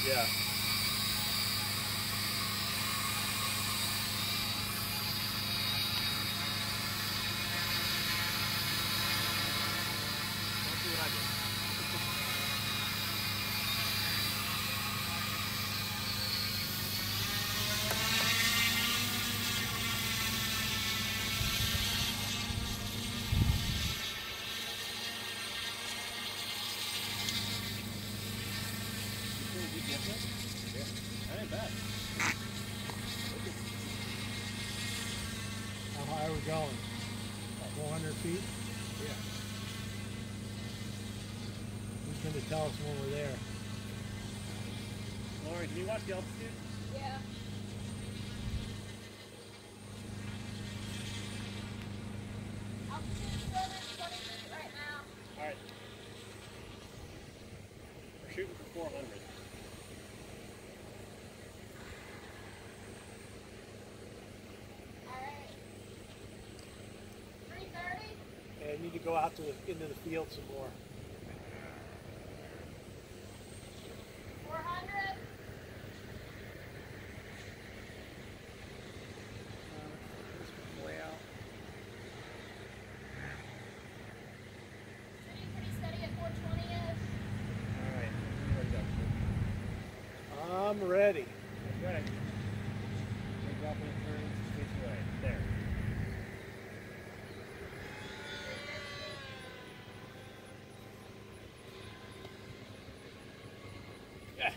Yeah. Don't do what I did. Yeah, that ain't bad. How high are we going? About 400 feet? Yeah. Who's going to tell us when we're there? Lauren, can you watch the altitude? Yeah. Altitude 720 feet right now. Alright. We're shooting for 400. Alright. 330? Yeah, I need to go out to into the field some more. 400? Way out. Shooting pretty steady at 420-ish. Alright. Ready to go. I'm ready. Ready. We're dropping it 30 feet away. There. Yes.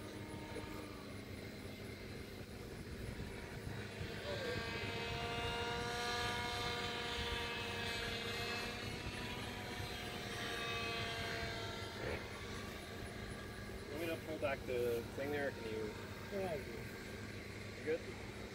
Want me to pull back the thing there, or can you? Yeah, You good?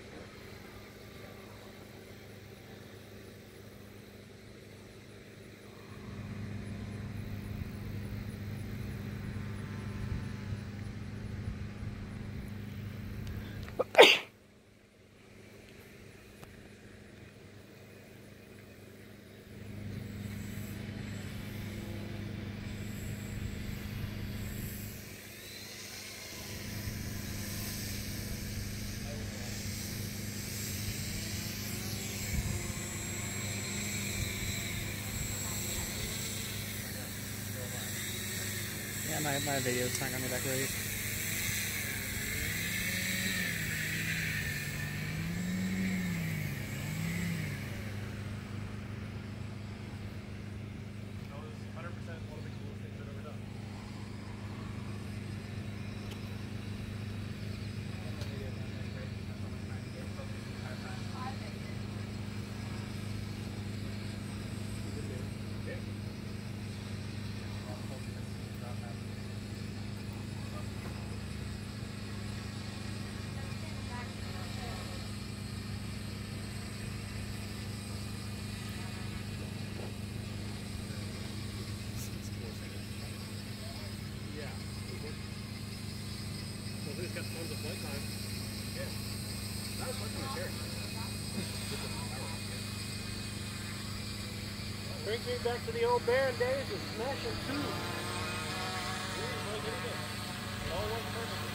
Yeah, my video's not gonna be that great. That was 100% one of the coolest things I've ever done. Yeah. So who's got tons of flight time? Yeah. That was flight time here. brings me back to the old Baron days of smashing tubes. All worked perfectly.